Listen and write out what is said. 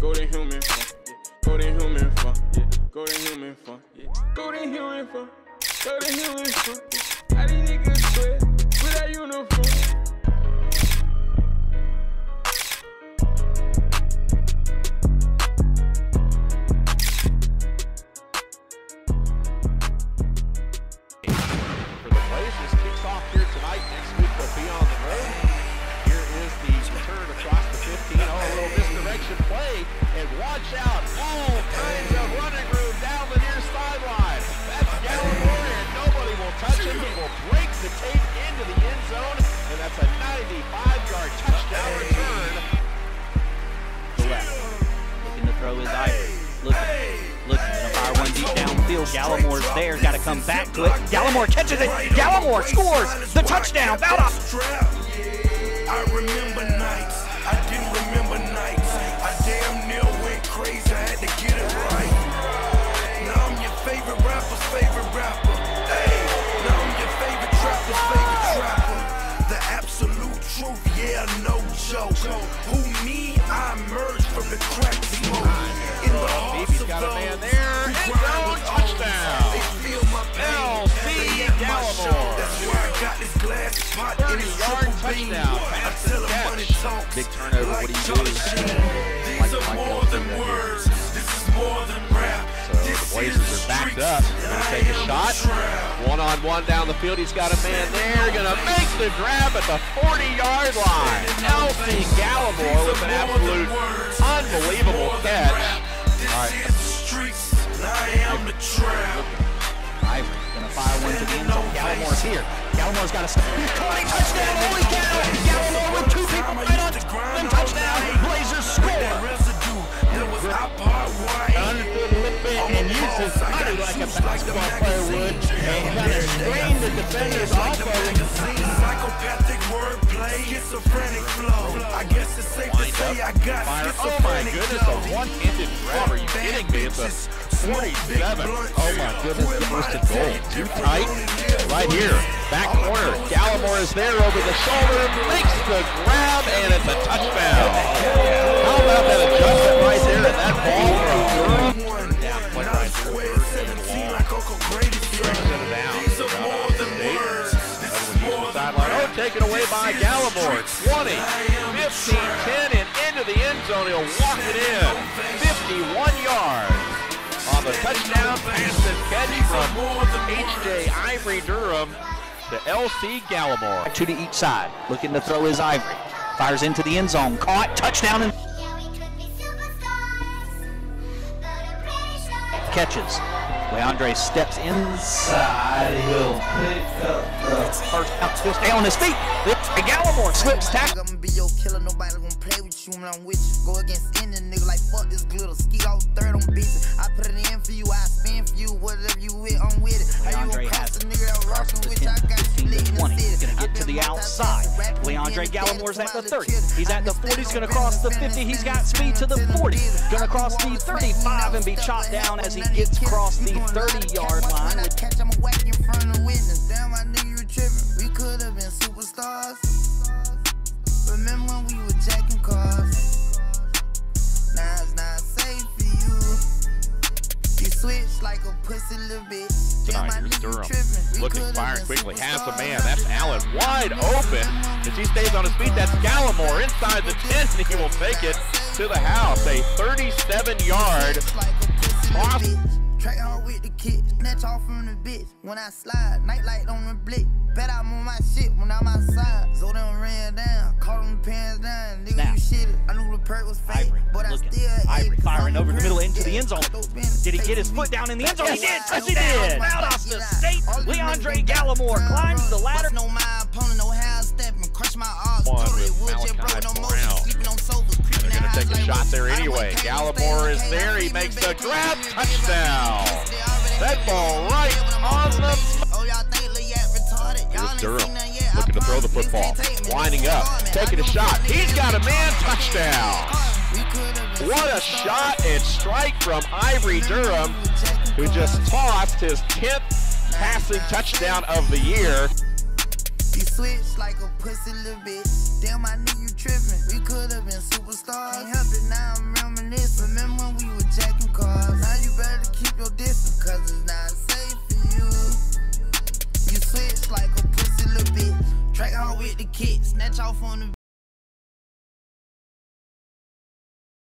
Golden human fun. Golden human fun. Golden human fun. Golden human fun. Golden human fun. How these niggas sweat with that uniform? Play and watch out, all kinds of running room down the near sideline. That's Gallimore, and nobody will touch him. He will break the tape into the end zone, and that's a 95-yard touchdown return. The left, looking to throw his Ivory. Looking to fire one deep downfield. Gallimore's there, got to come back to it. Gallimore catches it. Gallimore scores the touchdown. Bauta. I remember nights. I didn't remember nights. I damn near went crazy. I had to get it right. Now I'm your favorite rapper's favorite rapper. Hey, now I'm your favorite trapper's favorite trapper. The absolute truth, yeah, no joke. Who me? I emerged from the crack smoke. In the hearts of got a man those there. End zone touchdown. They feel my pain. L.C. Gallimore. That's why I got this glass pot in his 30-yard triple beam. touchdown. I tell him money talks. Big turnover, what do you do? These are more than words. This is more than rap. So the Blazers are backed up. They're going to take a shot. One-on-one down the field. He's got a man there. Going to make the grab at the 40-yard line. L.C. Gallimore with an absolute unbelievable catch. All right. I am the trap. Ivory gonna fire one to the end zone. Gallimore's here. Gallimore's got a Cody touchdown. Holy cow! Gallimore with two people right on him. Touchdown. Blazers score. Understood a little bit and used his body like a basketball player would, and kind of strained the defenders off of him. Psychopathic wordplay, schizophrenic flow. I guess it's safe to say I got Oh my goodness, a one-handed grab. Are you kidding me? It's a 47. Oh my goodness, the first and goal. Too tight. Right here. Back corner. Gallimore is there over the shoulder, makes the grab, and it's a touchdown. How about that adjustment right there and that ball from Durham? Down, play right forward. Oh, taken away by Gallimore. 20, 15, 10, and into the end zone. He'll walk it in. 51 yards on the touchdown pass and catch from H.J. Ivory Durham to L.C. Gallimore. Two to each side. Looking to throw his Ivory. Fires into the end zone. Caught. Touchdown. And catches. Leandre steps inside. He'll pick up the first down. Still stay on his feet. Gallimore slips tackle. I'm gonna be your killer. Nobody gonna play with you when I'm with you. Go against any nigga like fuck this glitter. Ski all third on bitches. I put it in for you. I spin for you. Whatever you with, I'm with it. How you gonna cross the nigga that rockin' with you? I got you lit in the city. Gonna get to the outside. Leandre Gallimore's at the 30. He's at the 40. He's gonna cross the 50. He's got speed to the 40. Gonna cross the 35 and be chopped down as he gets across the 30-yard line. I catch him whack in front of the witness. Damn, I knew you were tripping. We could have been superstars. Remember when we were jacking cars? Now it's not safe for you. You switch like a pussy little bitch. Damn, I Here's knew you Durham. tripping. Looking, firing quickly, has a man. That's Allen wide open. As he stays on his feet, that's Gallimore inside the 10, and he will take it to the house. A 37-yard toss. Track hard with the kid, snatch off from the bitch. When I slide, nightlight on the blick. Bet I'm on my shit when I'm outside. So them ran down, caught them pants down. Nigga, you shitted. I knew the perk was fake, but I still Ivory firing over the middle into the end zone. Did he get his foot down in the end zone? He did. Yes, he did. Out off the state. Leandre Gallimore climbs the ladder. No my opponent, no half stepping, crush my arms. One Totally with wheelchair broke, no Malachi motion, Brown. sleeping on sofas, creeping They're going to take a shot there like anyway. Gallimore is there. He makes the grab. Touchdown. That ball right on the... Here's Durham looking to throw the football. Winding up. Taking a shot. He's got a man. Touchdown. What a shot and strike from Ivory Durham, who just tossed his 10th passing touchdown of the year. You switch like a pussy little bitch. Damn, I knew you tripping. We could have been superstars. Can't help it, now I'm reminiscing. snatch off on the